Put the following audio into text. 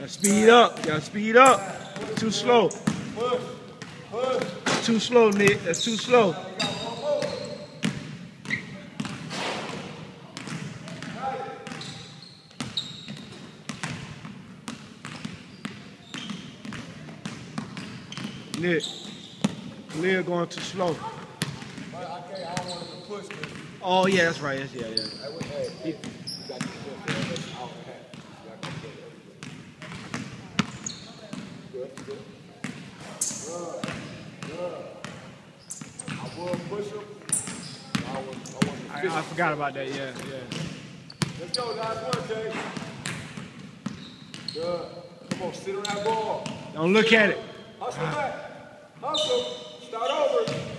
Speed up. Gotta speed up. Too slow. Too slow, Nick. That's too slow. Nick, Leah going too slow. Oh yeah, that's right. Yeah. I forgot about that. Yeah. Let's go, last one, Jay. Good. Come on, sit on that ball. Don't look at it. Hustle back. Hustle. Start over.